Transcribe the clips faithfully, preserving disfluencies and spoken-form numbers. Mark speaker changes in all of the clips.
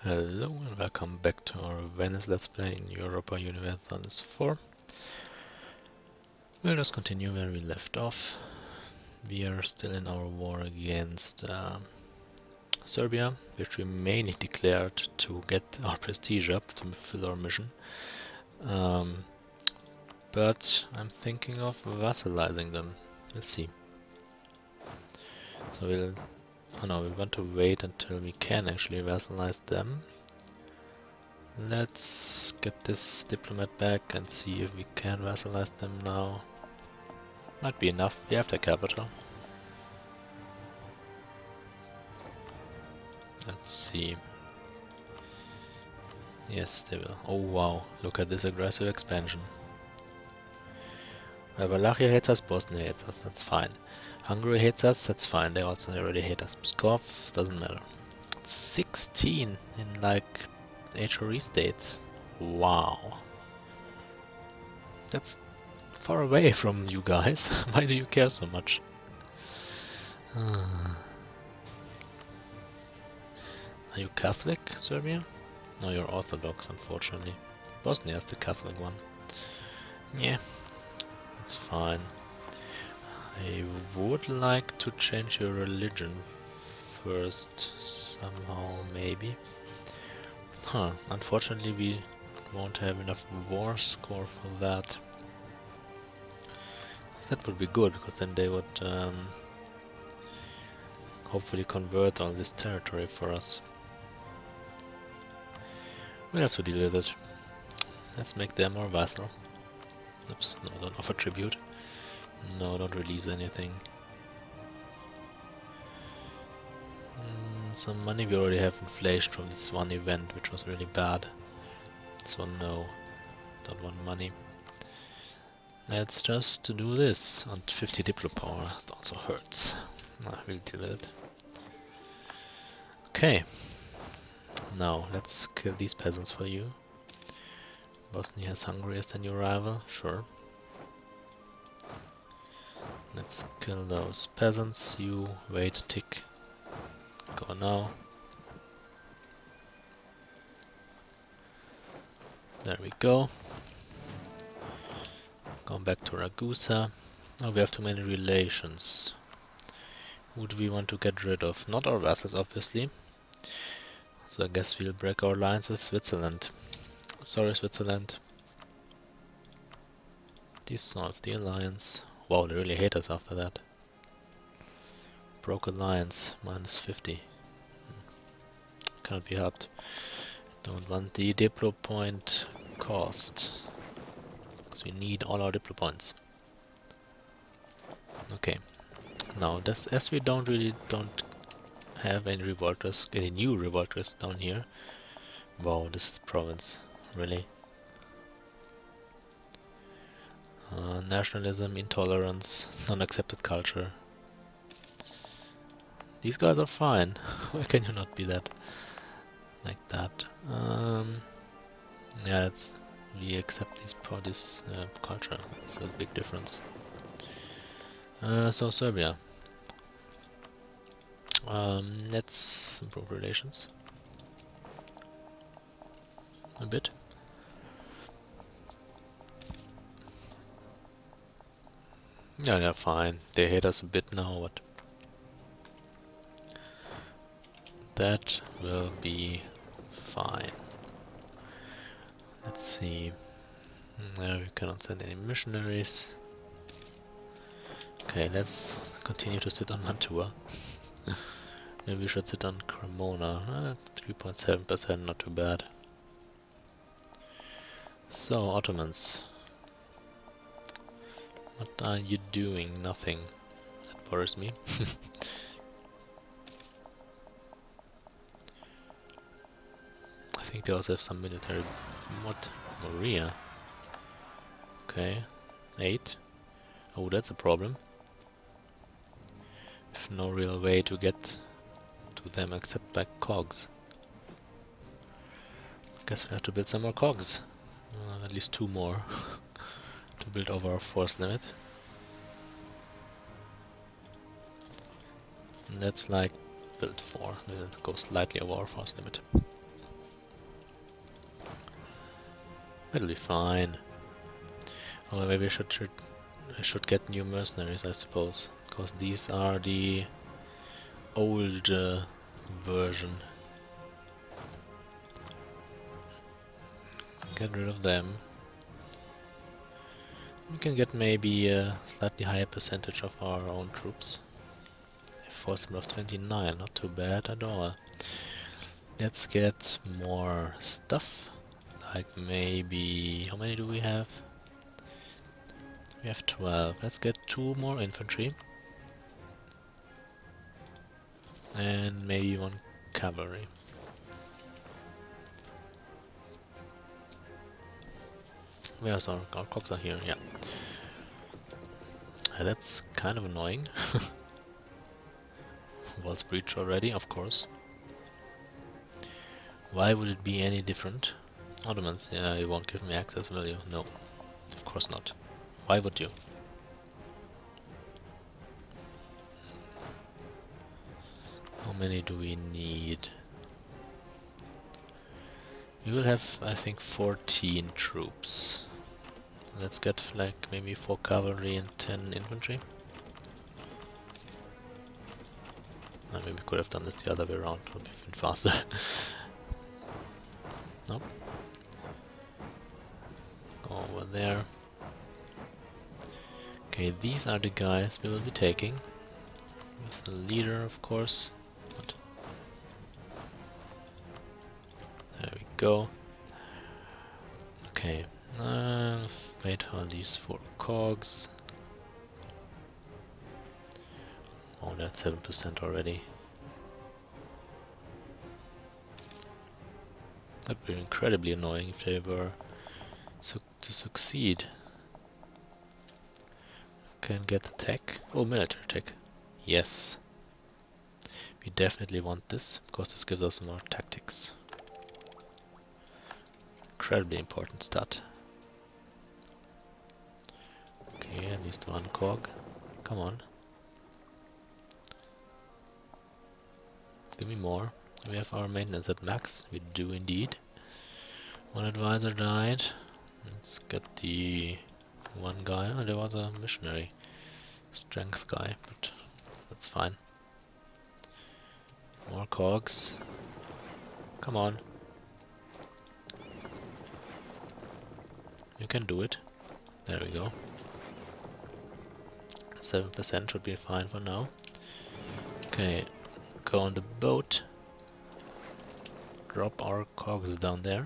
Speaker 1: Hello and welcome back to our Venice Let's Play in Europa Universalis four. We'll just continue where we left off. We are still in our war against uh, Serbia, which we mainly declared to get our prestige up to fulfill our mission. Um, but I'm thinking of vassalizing them. Let's see. So we'll... Oh no, we want to wait until we can actually vassalize them. Let's get this diplomat back and see if we can vassalize them now. Might be enough, we have the capital. Let's see. Yes, they will. Oh wow, look at this aggressive expansion. Well, Wallachia hates us, Bosnia hates us, that's fine. Hungary hates us, that's fine, they also already hate us. Pskov, doesn't matter. sixteen in like H R E states. Wow. That's far away from you guys. Why do you care so much? Uh. Are you Catholic, Serbia? No, you're Orthodox, unfortunately. Bosnia is the Catholic one. Yeah, that's fine. I would like to change your religion first, somehow, maybe. Huh, unfortunately we won't have enough war score for that. That would be good, because then they would um, hopefully convert all this territory for us. We'll have to deal with it. Let's make them our vassal. Oops, no, don't offer tribute. No, don't release anything. Mm, some money, we already have inflation from this one event, which was really bad. So no, don't want money. Let's just do this. And fifty Diplo power, that also hurts. Nah, we'll deal with it. Okay. Now, let's kill these peasants for you. Bosnia has Hungary as a new rival, sure. Let's kill those peasants. You wait a tick. Go now. There we go. Going back to Ragusa. Oh, we have too many relations. Who do we want to get rid of? Not our vassals, obviously. So I guess we'll break our alliance with Switzerland. Sorry, Switzerland. Dissolve the alliance. Wow, they really hate us after that. Broke alliance, minus fifty. Hmm. Cannot be helped. Don't want the Diplo point cost. Because we need all our Diplo points. Okay. Now, this, as we don't really don't have any revolters, any new revolters down here. Wow, this province, really. Uh, nationalism, intolerance, non-accepted culture. These guys are fine. Why can you not be that? Like that. Um, yeah, it's we accept these pro this uh, culture. It's a big difference. Uh, so Serbia. Um, let's improve relations a bit. Yeah, they're fine. They hate us a bit now, but that will be fine. Let's see. No, we cannot send any missionaries. Okay, let's continue to sit on Mantua. Maybe we should sit on Cremona. Oh, that's three point seven percent, not too bad. So, Ottomans. What are you doing? Nothing. That bothers me. I think they also have some military... What? Morea? Okay. Eight. Oh, that's a problem. No real way to get to them except by cogs. Guess we have to build some more cogs. Uh, at least two more to build over our force limit. And that's like build four. We'll go slightly over our force limit. It'll be fine. Or maybe I should, should I should get new mercenaries, I suppose, because these are the old uh, version. Get rid of them. We can get maybe a slightly higher percentage of our own troops. Force limit of twenty-nine, not too bad at all. Let's get more stuff. Like maybe... how many do we have? We have twelve. Let's get two more infantry. And maybe one cavalry. Where's our, our cogs are here, yeah. Uh, that's kind of annoying. Walls breach already, of course. Why would it be any different? Ottomans, yeah, you won't give me access, will you? No, of course not. Why would you? How many do we need? We will have, I think, fourteen troops. Let's get like maybe four cavalry and ten infantry. Uh, maybe we could have done this the other way around, it would have been faster. Nope. Go over there. Okay, these are the guys we will be taking. With the leader, of course. What? There we go. Okay. Uh, wait for these four cogs. Oh, that's seven percent already. That would be incredibly annoying if they were su to succeed. Can get the tech. Oh, military tech. Yes. We definitely want this, because this gives us more tactics. Incredibly important stat. Okay, at least one cog. Come on. Give me more. We have our maintenance at max. We do indeed. One advisor died. Let's get the one guy. Oh, there was a missionary strength guy, but that's fine. More cogs. Come on. You can do it. There we go. seven percent should be fine for now. Okay, go on the boat. Drop our cogs down there.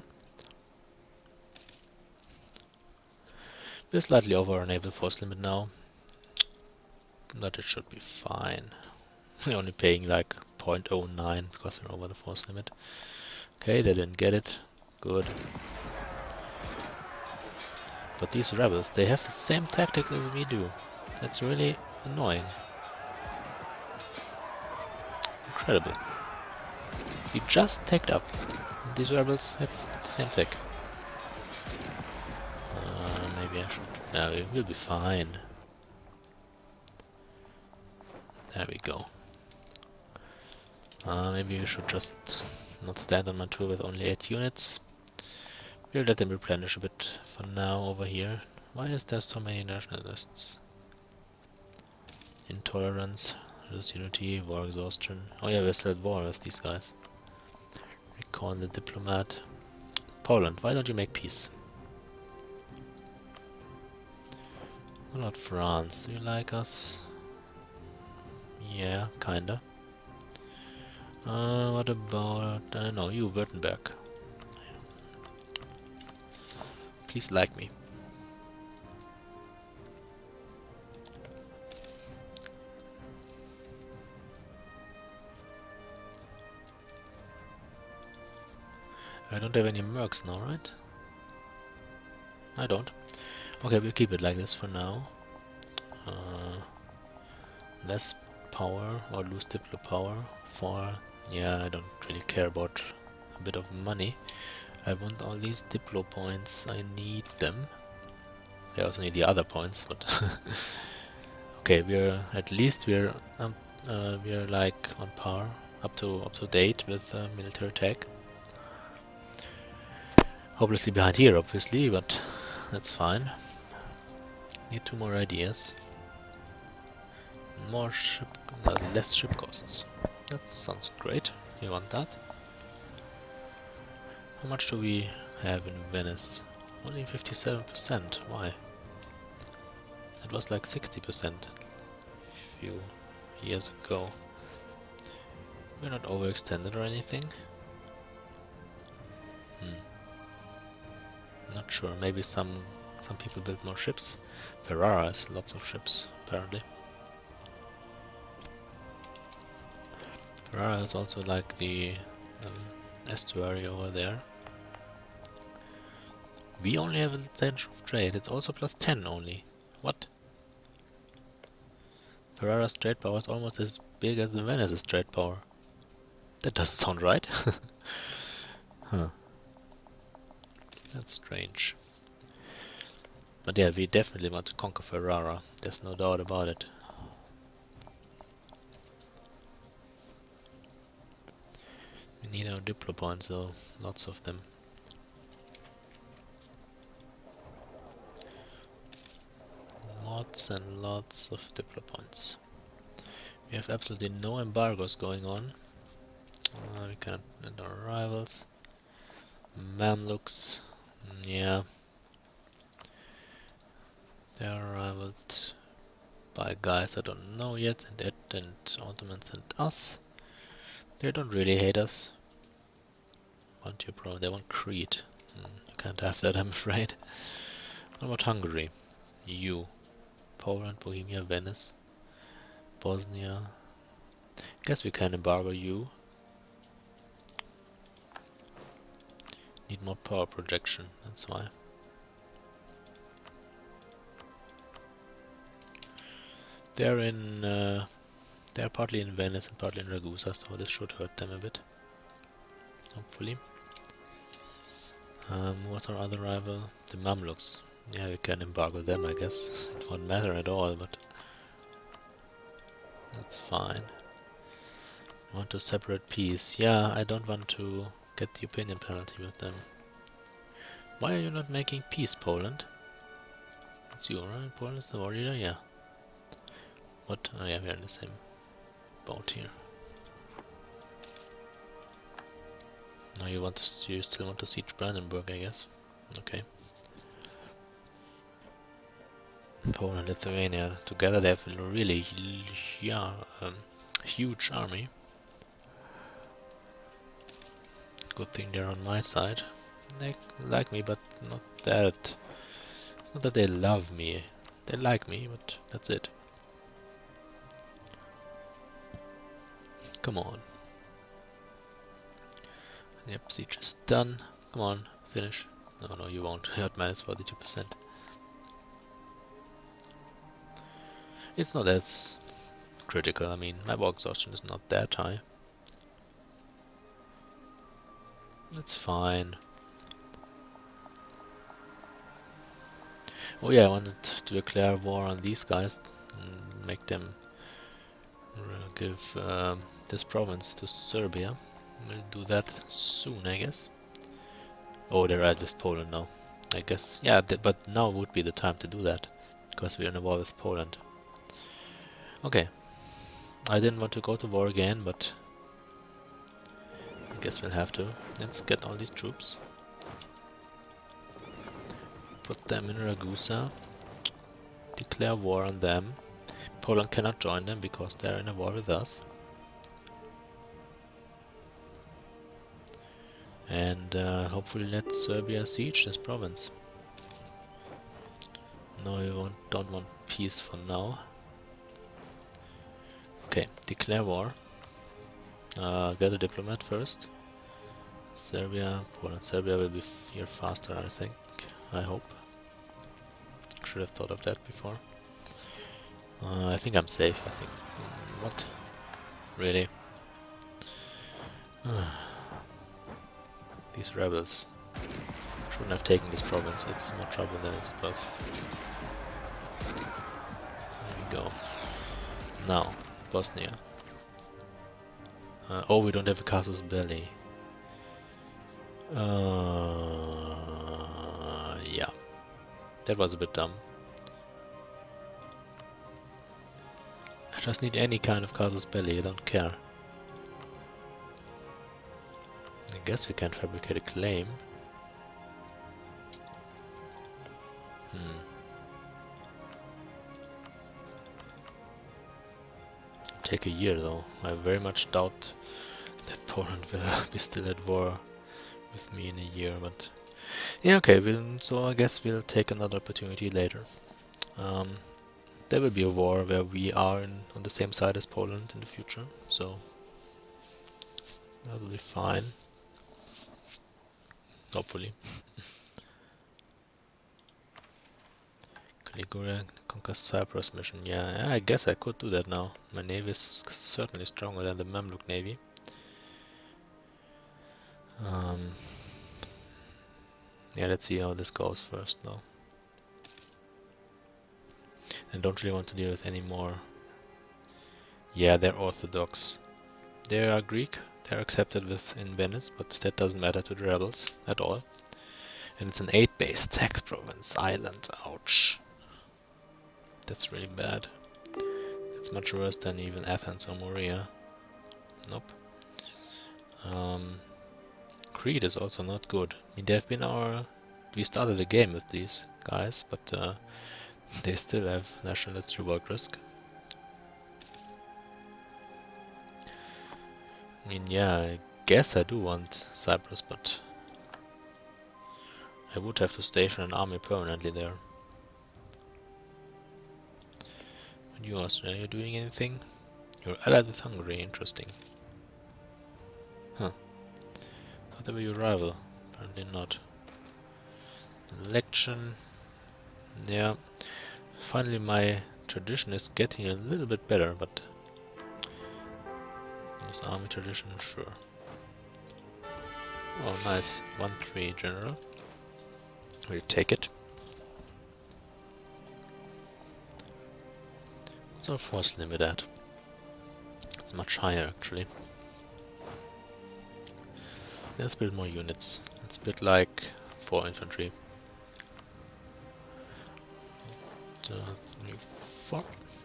Speaker 1: We're slightly over our naval force limit now, but it should be fine. We're only paying like zero point zero nine because we're over the force limit. Okay, they didn't get it. Good. But these rebels, they have the same tactics as we do. That's really annoying. Incredible. We just tacked up. These rebels have the same tech. Uh, maybe I should... No, it will be fine. There we go. Uh, maybe we should just not stand on Mantua with only eight units. We'll let them replenish a bit for now over here. Why is there so many nationalists? Intolerance, disunity, war exhaustion. Oh yeah, we're still at war with these guys. Recall the diplomat. Poland, why don't you make peace? Why not France? Do you like us? Yeah, kinda. Uh, what about... I don't know, you, Württemberg. Please like me. I don't have any mercs now, right? I don't. Okay, we'll keep it like this for now. Uh, less power or lose diplo power for... Yeah, I don't really care about a bit of money. I want all these diplo points. I need them. I also need the other points, but... Okay, we're... At least we're... Um, uh, we're like on par. Up to, up to date with uh, military tech. Hopelessly behind here, obviously, but that's fine. Need two more ideas. More ship, uh, less ship costs. That sounds great. We want that. How much do we have in Venice? Only fifty-seven percent. Why? It was like sixty percent a few years ago. We're not overextended or anything. Hmm. Not sure. Maybe some some people build more ships. Ferrara has lots of ships, apparently. Ferrara is also like the um, estuary over there. We only have a center of trade. It's also plus ten only. What? Ferrara's trade power is almost as big as the Venice's trade power. That doesn't sound right. Huh. That's strange. But yeah, we definitely want to conquer Ferrara. There's no doubt about it. We need our Diplo points, so lots of them. Lots and lots of Diplo points. We have absolutely no embargoes going on. Uh, we can't end our rivals. Mamluks, yeah. They are rivaled by guys I don't know yet, and that and Ottomans and us. They don't really hate us. Want you pro? They want Crete. Hmm, you can't have that, I'm afraid. What about Hungary? You. Poland, Bohemia, Venice, Bosnia. Guess we can embargo you. Need more power projection, that's why. They're in, uh, they're partly in Venice and partly in Ragusa, so this should hurt them a bit. Hopefully. Um, what's our other rival? The Mamluks. Yeah, we can embargo them, I guess. It won't matter at all, but that's fine. I want to separate peace. Yeah, I don't want to get the opinion penalty with them. Why are you not making peace, Poland? It's you, right? Poland is the war leader? Yeah. What? Oh yeah, we're in the same boat here. Now you want to, you still want to siege Brandenburg, I guess. Okay. Poland and Lithuania together, they have a really, yeah, um, huge army. Good thing they're on my side. They like me, but not that. It's not that they love me. They like me, but that's it. Come on. Yep, siege is done. Come on, finish. No, no, you won't. You're at minus forty-two percent. It's not as critical. I mean, my war exhaustion is not that high. That's fine. Oh yeah, I wanted to declare war on these guys and make them give um, this province to Serbia. We'll do that soon, I guess. Oh, they're at with Poland now. I guess, yeah, th but now would be the time to do that, because we're in a war with Poland. Okay, I didn't want to go to war again, but I guess we'll have to. Let's get all these troops. Put them in Ragusa. Declare war on them. Poland cannot join them because they're in a war with us. And uh, hopefully let Serbia siege this province. No, we won't, don't want peace for now. Okay, declare war. Uh, get a diplomat first. Serbia, Poland, Serbia will be here faster, I think. I hope. Should have thought of that before. Uh, I think I'm safe. I think. Mm, what? Really? These rebels shouldn't have taken this province. It's more trouble than it's worth. There we go. Now, Bosnia. Uh, oh, we don't have a casus belli. Uh, That was a bit dumb. I just need any kind of casus belli, I don't care. I guess we can fabricate a claim. Hmm. Take a year though. I very much doubt that Poland will be still at war with me in a year, but yeah, okay, we'll, so I guess we'll take another opportunity later. Um, there will be a war where we are in, on the same side as Poland in the future, so that'll be fine. Hopefully. Caligula conquers Cyprus mission. Yeah, I guess I could do that now. My navy is certainly stronger than the Mamluk navy. Um, yeah, let's see how this goes first though. I don't really want to deal with any more. Yeah, they're Orthodox. They are Greek. They're accepted with in Venice, but that doesn't matter to the rebels at all. And it's an eight base tax province island. Ouch. That's really bad. It's much worse than even Athens or Morea. Nope. Um, Crete is also not good. I mean, they've been our... We started a game with these guys, but uh, they still have nationalist revolt risk. I mean, yeah, I guess I do want Cyprus, but I would have to station an army permanently there. And you, Austria, are you doing anything? You're allied with Hungary, interesting. Huh. Thought they were your rival. Apparently not. Election. Yeah. Finally my tradition is getting a little bit better, but... This army tradition, sure. Oh, nice. one three general. We'll take it. What's our force limit at? It's much higher, actually. Let's build more units. Let's build like four infantry. Two, three, four.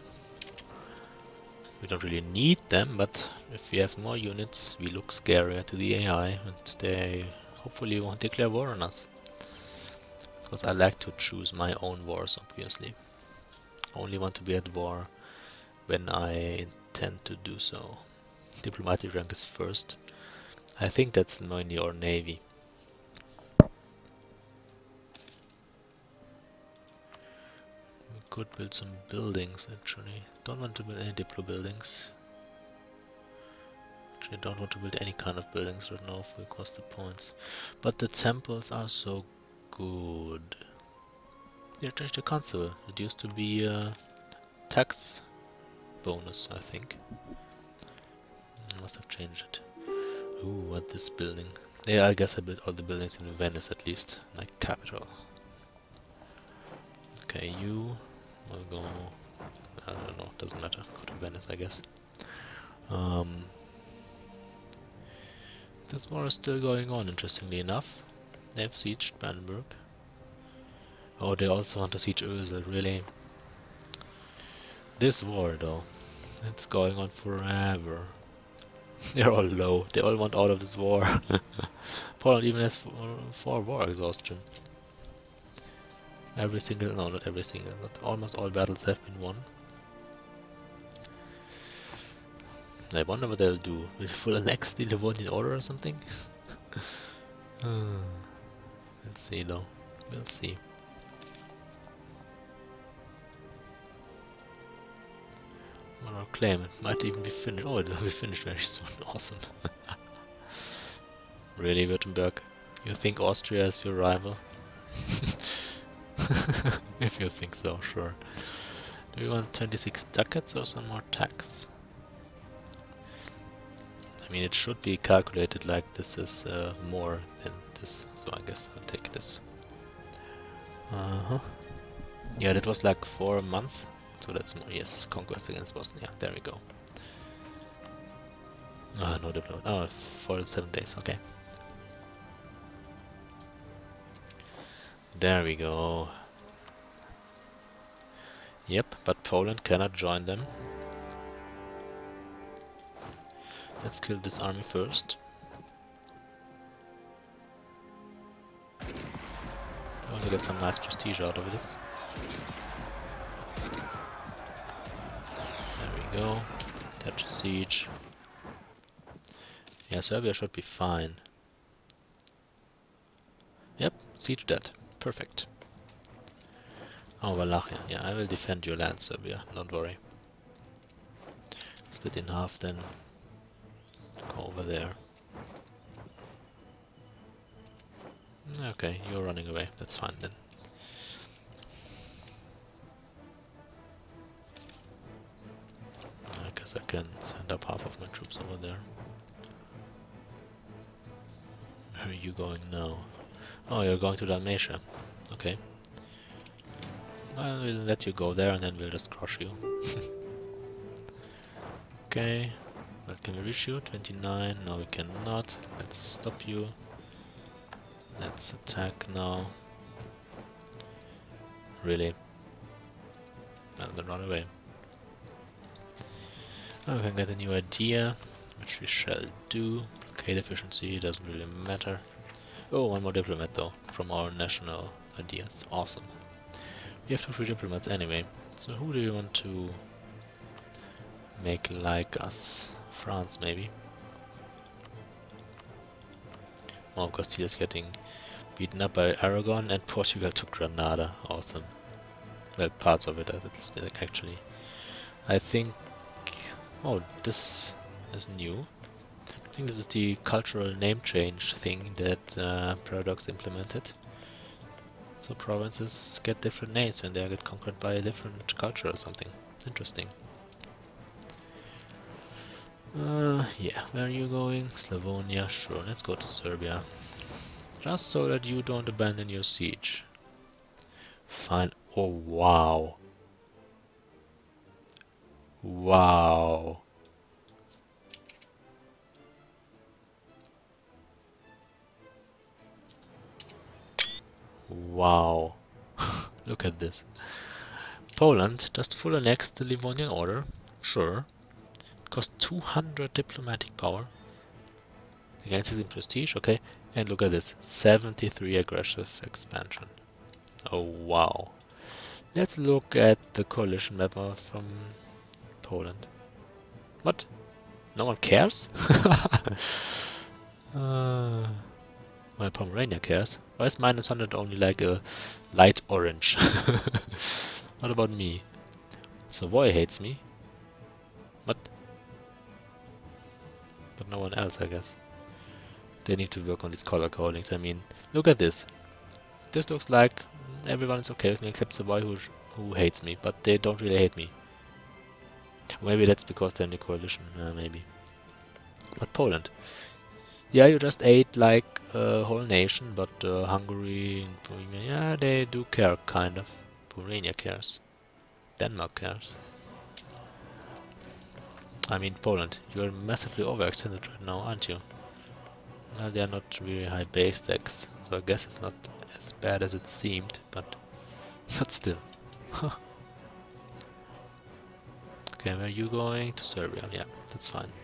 Speaker 1: We don't really need them, but if we have more units, we look scarier to the A I, and they hopefully won't declare war on us. Because I like to choose my own wars, obviously. I only want to be at war when I intend to do so. Diplomatic rank is first. I think that's mainly our navy. We could build some buildings, actually. Don't want to build any diplo buildings. Actually, don't want to build any kind of buildings right now if we cost the points. But the temples are so good. They changed the constable. It used to be a tax bonus, I think. I must have changed it. Ooh, what this building? Yeah, I guess I built all the buildings in Venice at least, like capital. Okay, you will go. I don't know, doesn't matter. Go to Venice, I guess. Um, this war is still going on, interestingly enough. They've sieged Brandenburg. Oh, they also want to siege Ösel, really. This war, though, it's going on forever. They're all low. They all want out of this war. Poland even has four, four war exhaustion. Every single, no, not every single, but almost all battles have been won. I wonder what they'll do. Will they full annex the Livonian Order or something? Let's see though. We'll see. One more claim. It might even be finished. Oh, it will be finished very soon. Awesome. Really, Württemberg? You think Austria is your rival? If you think so, sure. Do you want twenty-six ducats or some more tax? I mean, it should be calculated like this is uh, more than this, so I guess I'll take this. Uh-huh. Yeah, that was like for a month, so that's more. Yes, conquest against Bosnia. There we go. Ah, no diplomat. Oh, for seven days. Okay. There we go. Yep, but Poland cannot join them. Let's kill this army first. Also get some nice prestige out of this. There we go. Touch a siege. Yeah, Serbia should be fine. Yep, siege dead. Perfect. Oh, Wallachia. Yeah, I will defend your land, Serbia. Don't worry. Split in half then. Go over there. Okay, you're running away. That's fine then. I guess I can send up half of my troops over there. Where are you going now? Oh, you're going to Dalmatia. Okay. I will let you go there and then we'll just crush you. Okay. What can we reach you? twenty-nine. No, we cannot. Let's stop you. Let's attack now. Really? No, then run away. Oh, we can get a new idea, which we shall do. Blockade efficiency doesn't really matter. Oh, one more diplomat though, from our national ideas. Awesome. We have two free diplomats anyway. So who do you want to make like us? France maybe? Oh, Castile is getting beaten up by Aragon and Portugal took Granada. Awesome. Well, parts of it at least, actually. I think... Oh, this is new. I think this is the cultural name change thing that uh, Paradox implemented. So provinces get different names when they get conquered by a different culture or something. It's interesting. Uh, yeah, where are you going? Slavonia, sure, let's go to Serbia. Just so that you don't abandon your siege. Fine. Oh, wow. Wow. Wow. Look at this. Poland just full annexed the Livonian Order. Sure. Cost two hundred diplomatic power. Again, sixteen prestige, okay. And look at this. seventy-three aggressive expansion. Oh, wow. Let's look at the coalition map from Poland. What? No one cares? uh, well, Pomerania cares. Why is minus one hundred only like a light orange? What about me? Savoy hates me. What? But no one else, I guess. They need to work on these color codings. I mean, look at this. This looks like everyone is okay with me except Savoy who, who hates me, but they don't really hate me. Maybe that's because they're in the coalition, uh, maybe. But Poland. Yeah, you just ate like a whole nation, but uh, Hungary and Bohemia, yeah, they do care, kind of. Pomerania cares. Denmark cares. I mean, Poland, you're massively overextended right now, aren't you? Well, they are not really high base decks, so I guess it's not as bad as it seemed, but, but still. Okay, where are you going? To Serbia, yeah, that's fine.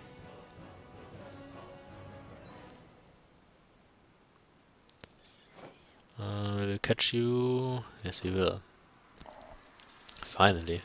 Speaker 1: Uh, we will catch you. Yes, we will. Finally.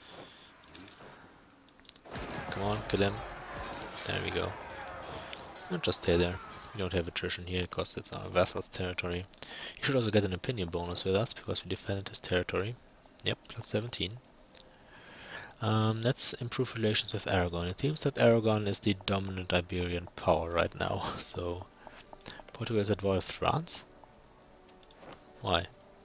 Speaker 1: Come on, kill him. There we go. And just stay there. We don't have attrition here because it's our vassal's territory. He should also get an opinion bonus with us because we defended his territory. Yep, plus seventeen. Um, let's improve relations with Aragon. It seems that Aragon is the dominant Iberian power right now. So, Portugal is at war with France? Why?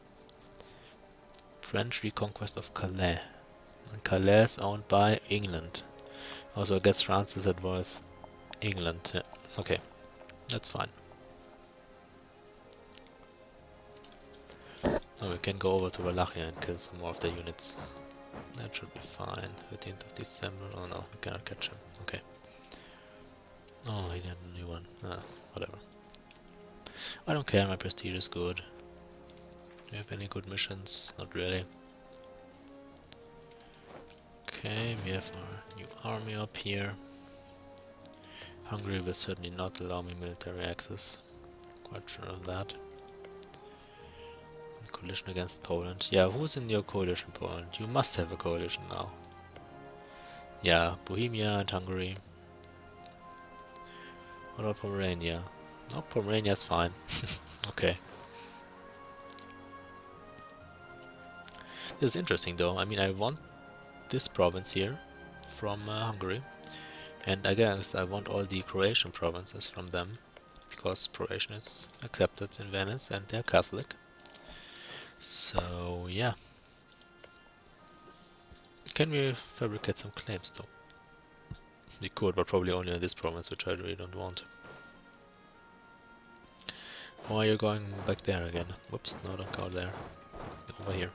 Speaker 1: French reconquest of Calais. And Calais is owned by England. Also, I guess France is at war with England. Yeah. Okay, that's fine. Now we can go over to Wallachia and kill some more of their units. That should be fine. thirteenth of December. Oh no, we cannot catch him. Okay. Oh, he got a new one. Ah, whatever. I don't care, my prestige is good. Do you have any good missions? Not really. Okay, we have our new army up here. Hungary will certainly not allow me military access. Quite sure of that. Coalition against Poland. Yeah, who's in your coalition, Poland? You must have a coalition now. Yeah, Bohemia and Hungary. What about Pomerania? No, Pomerania's fine. Okay. This is interesting though. I mean, I want this province here from uh, Hungary. And I guess I want all the Croatian provinces from them. Because Croatian is accepted in Venice and they're Catholic. So, yeah. Can we fabricate some claims though? We could, but probably only in this province, which I really don't want. Why are you going back there again? Whoops, no, don't go there. Over here.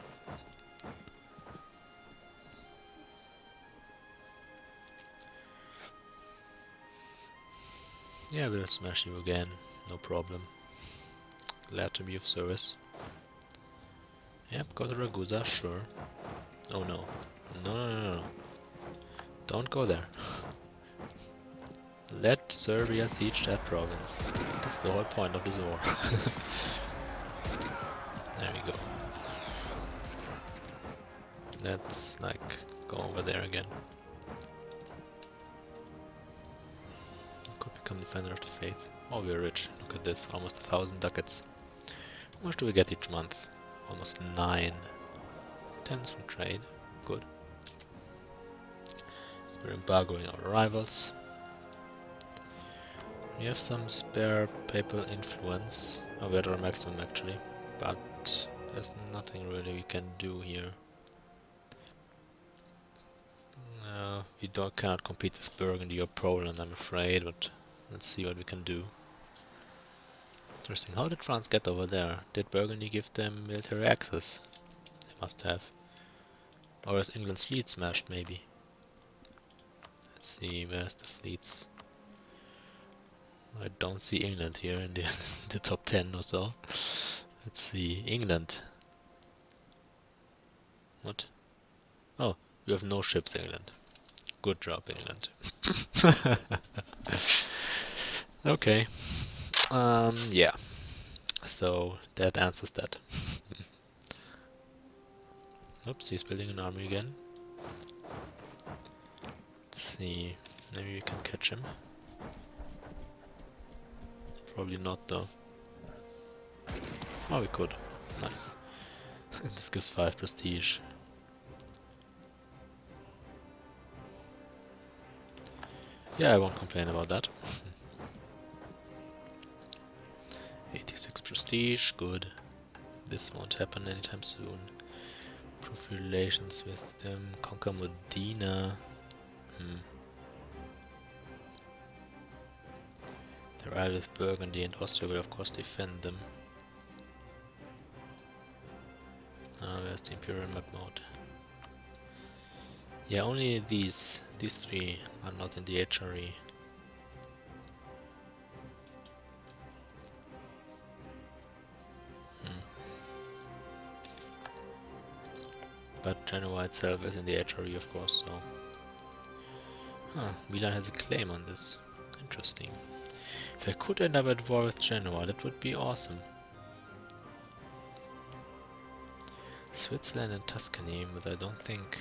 Speaker 1: Yeah, we'll smash you again, no problem. Glad to be of service. Yep, go to Ragusa, sure. Oh no. No, no, no, no. Don't go there. Let Serbia siege that province. That's the whole point of this war. There we go. Let's, like, go over there again. Could become Defender of the Faith. Oh, we're rich. Look at this. Almost a thousand ducats. How much do we get each month? Almost nine. Tens from trade. Good. We're embargoing our rivals. We have some spare papal influence. Oh, we're at our maximum actually. But there's nothing really we can do here. Uh, we don't cannot compete with Burgundy or Poland, I'm afraid, but let's see what we can do. Interesting. How did France get over there? Did Burgundy give them military access? They must have. Or is England's fleet smashed, maybe? Let's see, where's the fleets? I don't see England here in the, the top ten or so. Let's see, England. What? Oh, you have no ships, England. Good job, England. Okay. Um, yeah. So, that answers that. Oops, he's building an army again. Let's see. Maybe we can catch him. Probably not, though. Oh, we could. Nice. This gives five prestige. Yeah, I won't complain about that. eighty-six prestige, good. This won't happen anytime soon. Improve relations with them. Conquer Modena. Hmm. Their ally with Burgundy and Austria will of course defend them. Ah, where's the Imperial map mode? Yeah, only these these three are not in the H R E. Hmm. But Genoa itself is in the H R E, of course, so... Huh, Milan has a claim on this. Interesting. If I could end up at war with Genoa, that would be awesome. Switzerland and Tuscany, but I don't think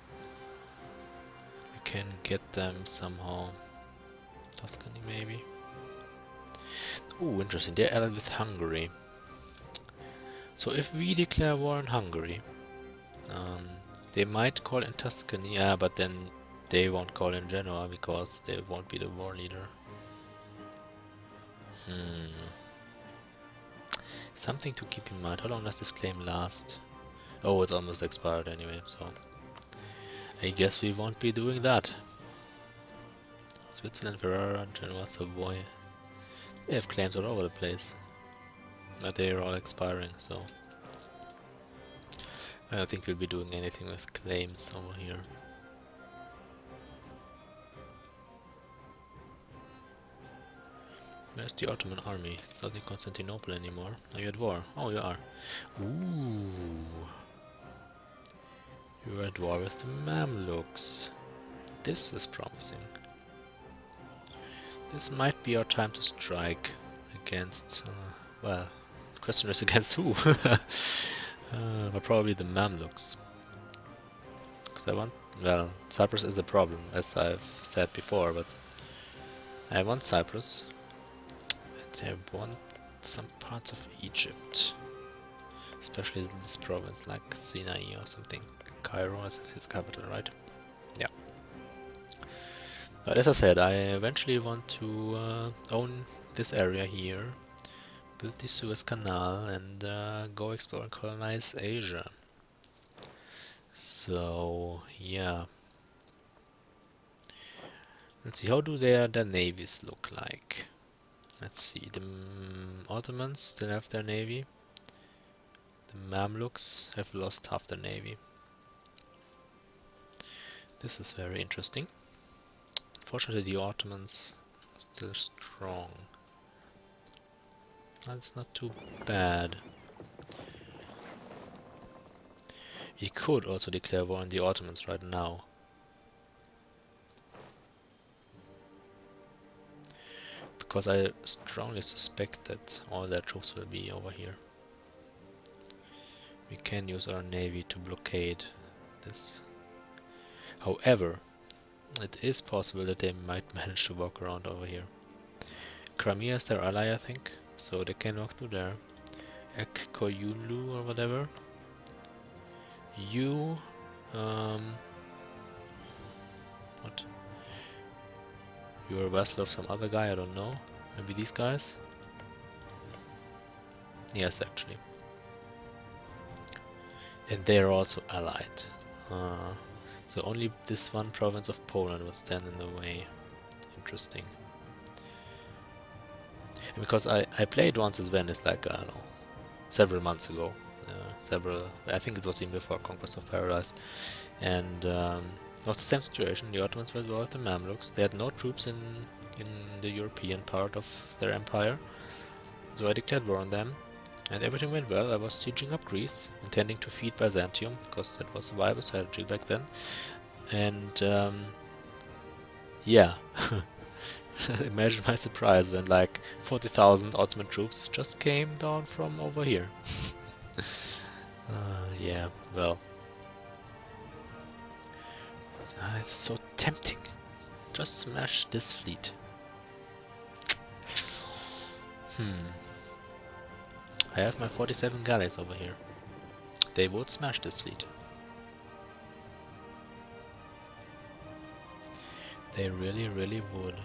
Speaker 1: we can get them somehow. Tuscany, maybe. Ooh, interesting. They're allied with Hungary. So if we declare war on Hungary, um, they might call in Tuscany, yeah, but then they won't call in Genoa because they won't be the war leader. Hmm. Something to keep in mind. How long does this claim last? Oh, it's almost expired anyway, so I guess we won't be doing that. Switzerland, Ferrara, Genoa, Savoy. They have claims all over the place. But they are all expiring, so I don't think we'll be doing anything with claims over here. Where's the Ottoman army? It's not in Constantinople anymore. Are you at war? Oh, you are. Ooh. You are at war with the Mamluks. This is promising. This might be our time to strike against, uh, well, the question is against who? uh, but probably the Mamluks. Because I want, well, Cyprus is a problem, as I've said before, but I want Cyprus, and I want some parts of Egypt. Especially this province, like Sinai or something. Cairo is his capital, right? Yeah. But as I said, I eventually want to uh, own this area here, build the Suez Canal, and uh, go explore and colonize Asia. So, yeah. Let's see, how do their, their navies look like? Let's see, the mm, Ottomans still have their navy. The Mamluks have lost half their navy. This is very interesting. Unfortunately, the Ottomans are still strong. That's not too bad. We could also declare war on the Ottomans right now. Because I strongly suspect that all their troops will be over here. We can use our navy to blockade this. However, it is possible that they might manage to walk around over here. Crimea is their ally, I think, so they can walk through there. Ekkoyunlu or whatever. You, um, what? You're a vassal of some other guy, I don't know. Maybe these guys? Yes, actually. And they're also allied. Uh, so only this one province of Poland would stand in the way. Interesting. And because I, I played once as Venice, like, I don't know, several months ago. Uh, several, I think it was even before Conquest of Paradise. And um, it was the same situation. The Ottomans were at war with the Mamluks. They had no troops in, in the European part of their empire. So I declared war on them. And everything went well. I was sieging up Greece, intending to feed Byzantium, because that was a viable strategy back then. And um, yeah, imagine my surprise when like forty thousand Ottoman troops just came down from over here. uh, yeah, well, uh, it's so tempting. Just smash this fleet. Hmm. I have my forty-seven galleys over here. They would smash this fleet. They really, really would.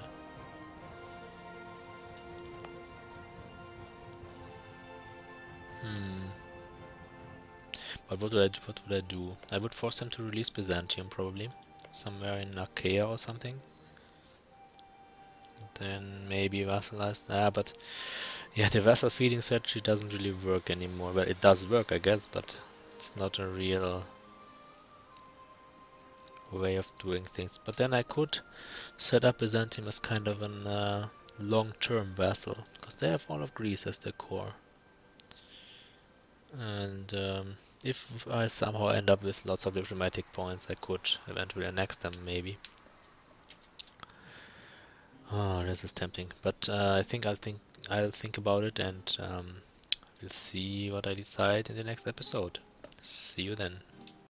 Speaker 1: Hmm. But what would I, what would I do? I would force them to release Byzantium, probably. Somewhere in Achaea or something. Then maybe vassalize. Ah, but yeah, the vassal feeding strategy doesn't really work anymore. Well, it does work, I guess, but it's not a real way of doing things. But then I could set up Byzantium as kind of an uh, long-term vassal, because they have all of Greece as their core. And um, if I somehow end up with lots of diplomatic points, I could eventually annex them, maybe. Oh, this is tempting, but uh, I think I'll think I'll think about it, and um, we'll see what I decide in the next episode. See you then.